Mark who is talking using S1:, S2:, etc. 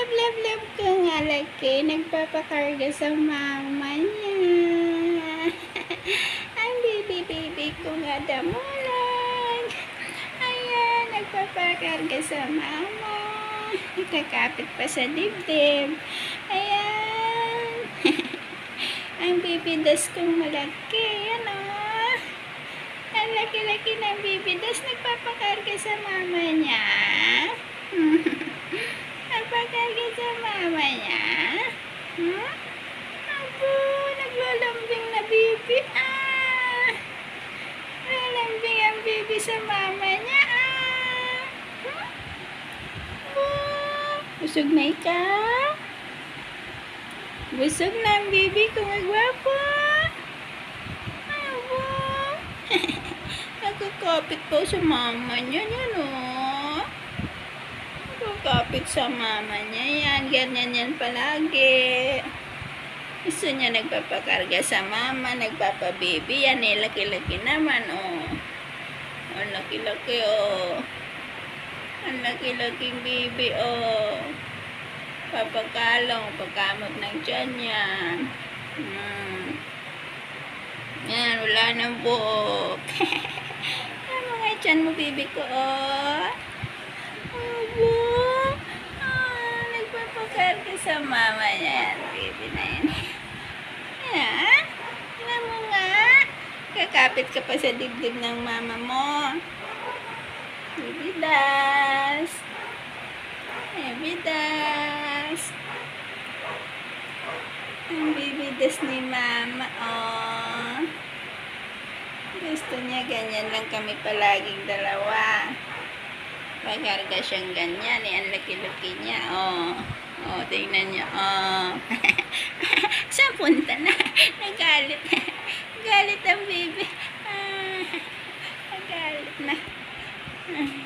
S1: love ko nga laki. Nagpapakarga sa mama niya. Ang baby ko nga damulag. Ayan, nagpapakarga sa mama. Nakakapit pa sa dibdib. Ayan. Ang baby das kong malaki. Ano? Ang laki-laki ng baby das. Nagpapakarga sa mama niya. Nagpapakarga sa mama niya. Abo, naglalambing na baby. Naglalambing ang baby sa mama niya. Busog na ikaw? Busog na ang baby ko, magwapo. Abo. Nakakapit po sa mama niya. Yan o. Nakakapit sa mama niya. Yan, ganyan yan palagi. Gusto niya nagpapakarga sa mama, nagpapababy. Yan eh, laki-laki naman o. Ang laki-laki o. Ang laki-laking baby, oh. Papakalong, pagkamot ng tiyan yan. Yan, wala nang buhok. Yan mga tiyan mo, baby ko, oh. Abo. Nagpapakarga sa mama yan, baby na yan. Yan. Alam mo nga. Kakapit ka pa sa dibdib ng mama mo. Baby das. Baby das. Ang baby das ni mama, oh. Gusto niya ganyan lang kami palaging dalawa. Pagkarga siyang ganyan, eh. Ang laki-laki niya, oh. Oh, tingnan niya, oh. Saan punta na? Nagalit.